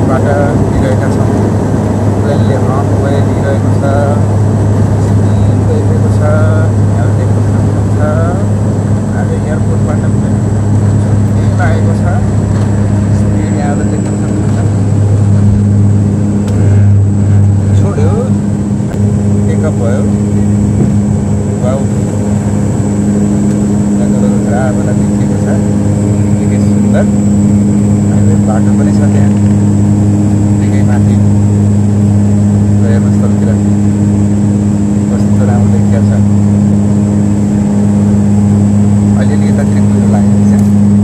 एयरपोर्टबाट हिँडिरहेका छौँ। प्लेनले हर्न बजाइदिइरहेको छ, स्पिड गइरहेको छ। यहाँ देख्न सक्नुहुन्छ आज एयरपोर्टबाट प्लेन छुट्टै लागेको छ। स्पिड यहाँ देख्न सक्नुहुन्छ। छोड्यो, टेकअप भयो। वाउ, जङ्गलहरू खराबलाई देखिएको छ, निकै सुन्दर। अहिले बाटो पनि छ त्यहाँ निकै माथि स्थलतिर, कस्तो राम्रो देखिएको छ। अलिअलि यतातिर कुहिरो लागेको छ।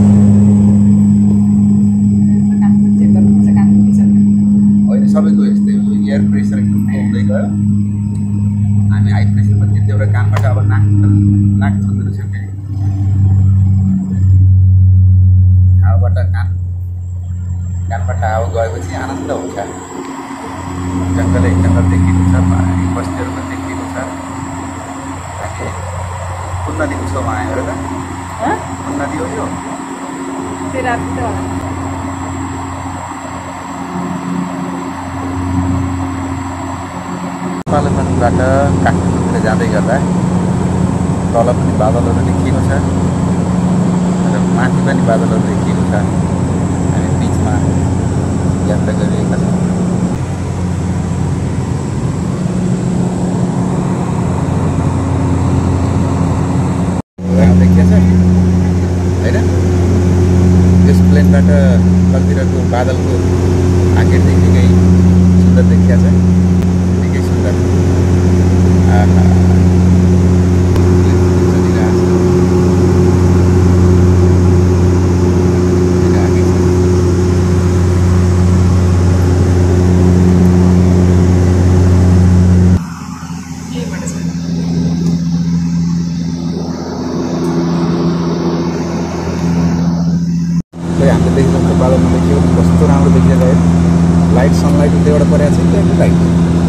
अहिले सबैको यस्तै हो, एयर प्रेसर एकदम बढ्दै गयो। हामी हाई प्रेसरमा थियो, त्यो कानबाट अब नाक थुन्नु रहेछ फेरि। हावाबाट कानबाट हावा गएपछि आनन्द हुन्छ। जङ्गलै जङ्गल देखिएको छ, पाहाडी बस्तीहरू पनि देखिएको छ। हामी कुन नदीको छेउमा आयो र? कुन नदी हो यो? नेपालगञ्जबाट काठमाडौँतिर जाँदै गर्दा तल पनि बादलहरू देखिएको छ र माथि पनि बादलहरू देखिएको छ। हामी बिचमा यात्रा गरिरहेका छौँ। देखिएको छ होइन? यस प्लेनबाट तलतिरको बादलको आकृति निकै सुन्दर देखिएको छ, निकै सुन्दर। हामीले देखिरहेको बादलमा देखियो कस्तो राम्रो देखिएको है। लाइट सनलाइट उतैबाट परेको छ नि, लाइट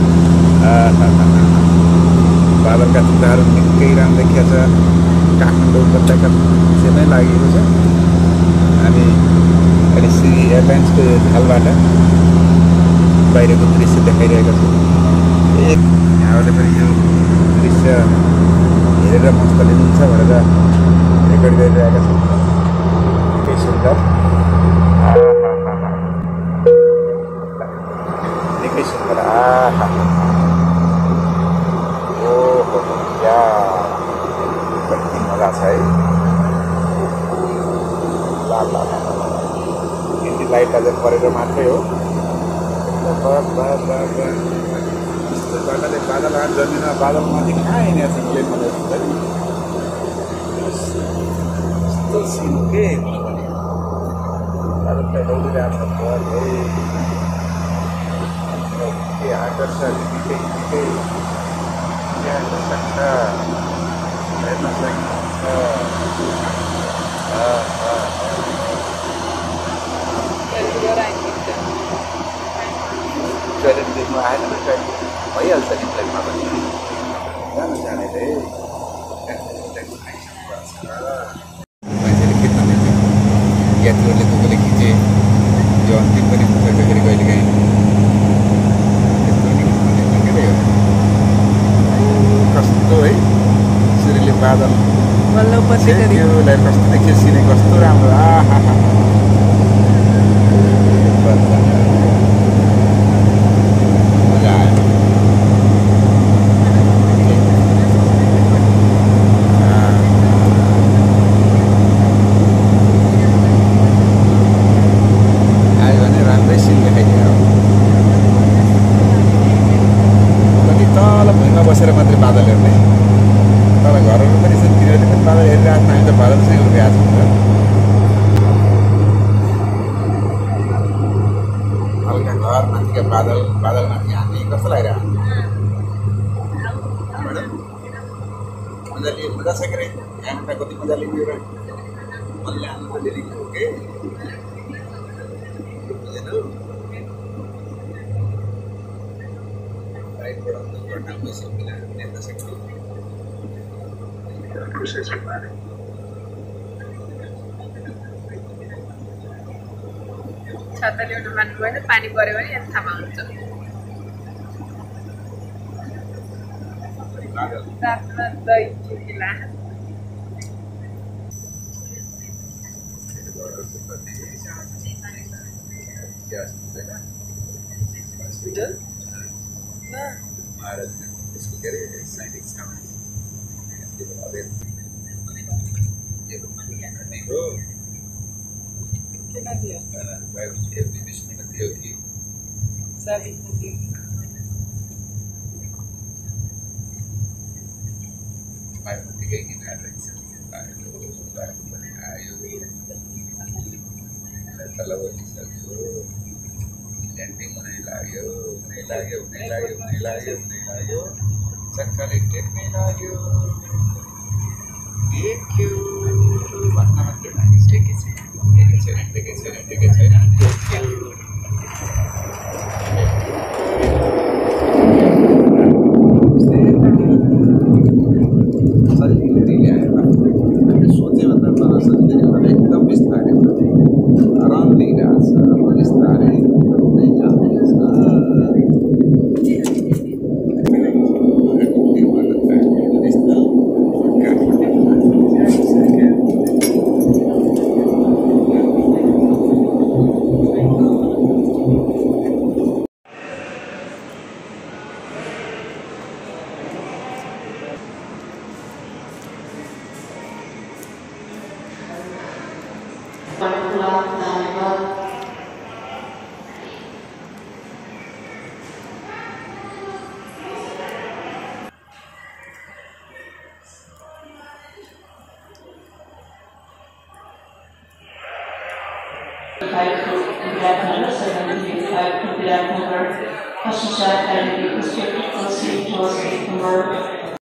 बादलका चित्रहरू निकै राम्रो देखिएको छ। काठमाडौँ उपत्यका छेउमै लागेको छ। हामी अहिले सिरी एयरलाइन्सको ढालबाट बाहिरको दृश्य देखाइरहेका छौँ। यहाँबाट पनि यो दृश्य हेरेर मस्त लिनुहुन्छ भनेर रेकर्ड गरिरहेका छौँ। निकै सुन्दर, निकै सुन्दर। ओहो, क्या कति मजा छ है। यति लाइट अझ परेर मात्रै हो। यस्तो प्रकारले बादल जमिनमा बादलमाथि कहाँ हिँडेको छ प्लेन मलाई यस्तो सिन के आकर्षण निकै निकै हेर्न सक्छ। टोइलेट देख्नु आएन न, टोइलेट भइहाल्छ नि प्लेनमा पनि। जाने रे मान्छेले खिच्न दिन्छ, यात्रुहरूले कोले खिचे। यो अन्तिम पनि हुन्छ कहिले कहिलेकाहीँ। कस्तो है सूर्यले बादल त्योलाई कस्तो देखियो सिने, कस्तो राम्रो। आहा मजा आयो। आयो भने राम्रै सिन देखाइदियो। कति तल भुइँमा बसेर मात्रै बादल हेर्ने, तर घरहरू पनि छन्, तिनीहरूले पनि बादल हेरिरहेको छ। हामी त बादलसँग उभिरहेको छौँ। हल्का घर माथिका बादलमाथि हामी कस्तो लागिरहेको मजा लियो। मजा छ के अरे यहाँबाट कति मजा लियो र मनले आनन्द लिएको हो कि छाता ल्याउनु मान्नु भएन पानी पऱ्यो भने यहाँ थाहा हुन्छ रातमा दही चुकिला हस्पिटल इसको कह रहे हैं साइंटिस्ट का कितना दिया सभी चक्कर टेक्ने लाग्यो देख्यो भन्न मात्रै मानिस टेकै छैन सोचेभन्दा तर सजिलै एकदम बिस्तारै आराम लिइरहेको छ बिस्तारै हुँदै जाँदैछ Associated with the district of St. Joseph,